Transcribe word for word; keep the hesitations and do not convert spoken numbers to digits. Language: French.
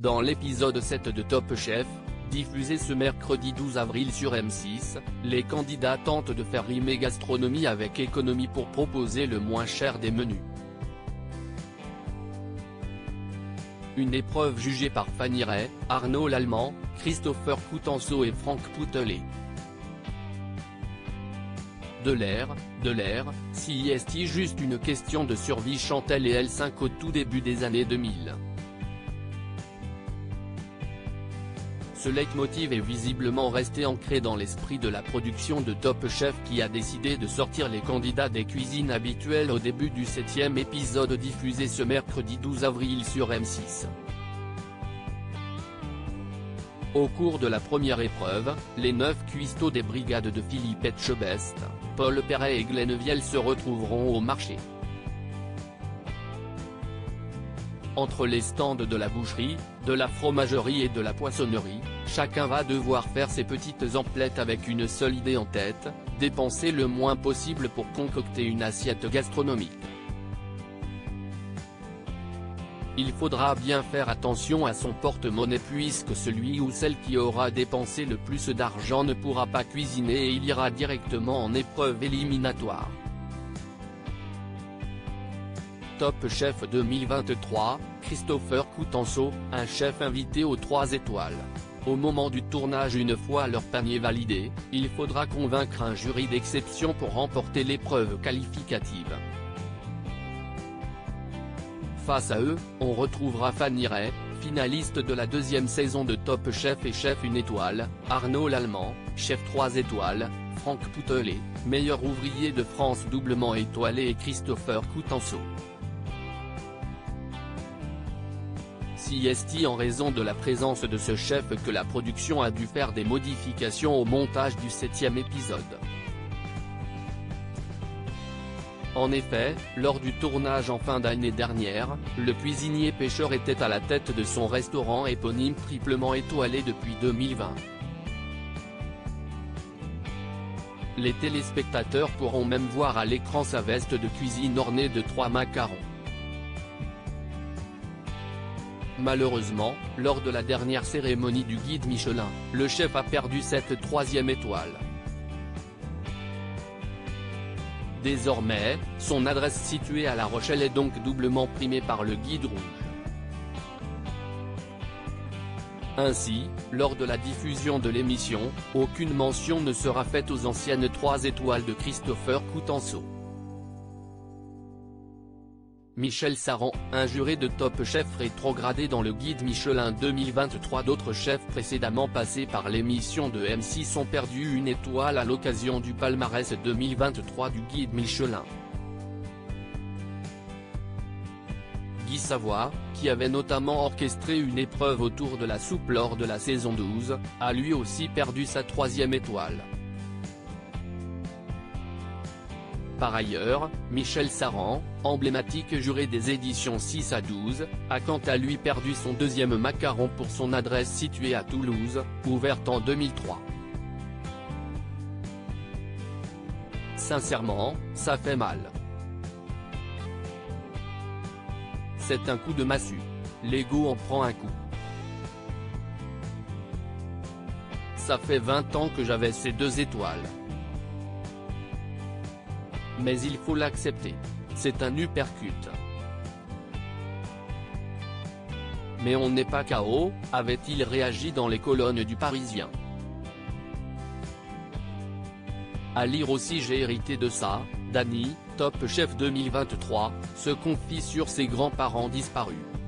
Dans l'épisode sept de Top Chef, diffusé ce mercredi douze avril sur M six, les candidats tentent de faire rimer gastronomie avec économie pour proposer le moins cher des menus. Une épreuve jugée par Fanny Ray, Arnaud Lallemand, Christopher Coutenceau et Franck Poutelet. De l'air, de l'air, si est-il juste une question de survie Chantal et L cinq au tout début des années deux mille. Ce leitmotiv est visiblement resté ancré dans l'esprit de la production de Top Chef qui a décidé de sortir les candidats des cuisines habituelles au début du septième épisode diffusé ce mercredi douze avril sur M six. Au cours de la première épreuve, les neuf cuistots des brigades de Philippe Etchebest, Paul Perret et Glenn Viel se retrouveront au marché. Entre les stands de la boucherie, de la fromagerie et de la poissonnerie, chacun va devoir faire ses petites emplettes avec une seule idée en tête, dépenser le moins possible pour concocter une assiette gastronomique. Il faudra bien faire attention à son porte-monnaie puisque celui ou celle qui aura dépensé le plus d'argent ne pourra pas cuisiner et il ira directement en épreuve éliminatoire. Top Chef deux mille vingt-trois, Christopher Coutenceau, un chef invité aux trois étoiles. Au moment du tournage, une fois leur panier validé, il faudra convaincre un jury d'exception pour remporter l'épreuve qualificative. Face à eux, on retrouvera Fanny Ray, finaliste de la deuxième saison de Top Chef et chef une étoile, Arnaud Lallemand, chef trois étoiles, Franck Poutelet, meilleur ouvrier de France doublement étoilé et Christopher Coutenceau. Si est en raison de la présence de ce chef que la production a dû faire des modifications au montage du septième épisode. En effet, lors du tournage en fin d'année dernière, le cuisinier pêcheur était à la tête de son restaurant éponyme triplement étoilé depuis deux mille vingt. Les téléspectateurs pourront même voir à l'écran sa veste de cuisine ornée de trois macarons. Malheureusement, lors de la dernière cérémonie du guide Michelin, le chef a perdu cette troisième étoile. Désormais, son adresse située à La Rochelle est donc doublement primée par le guide rouge. Ainsi, lors de la diffusion de l'émission, aucune mention ne sera faite aux anciennes trois étoiles de Christopher Coutenceau. Michel Saran, un juré de Top Chef rétrogradé dans le guide Michelin deux mille vingt-trois. D'autres chefs précédemment passés par l'émission de M six ont perdu une étoile à l'occasion du palmarès deux mille vingt-trois du guide Michelin. Guy Savoy, qui avait notamment orchestré une épreuve autour de la soupe lors de la saison douze, a lui aussi perdu sa troisième étoile. Par ailleurs, Michel Saran, emblématique juré des éditions six à douze, a quant à lui perdu son deuxième macaron pour son adresse située à Toulouse, ouverte en deux mille trois. Sincèrement, ça fait mal. C'est un coup de massue. L'ego en prend un coup. Ça fait vingt ans que j'avais ces deux étoiles. Mais il faut l'accepter. C'est un uppercut. Mais on n'est pas K O, avait-il réagi dans les colonnes du Parisien. À lire aussi J'ai hérité de ça, Dany, Top Chef deux mille vingt-trois, se confie sur ses grands-parents disparus.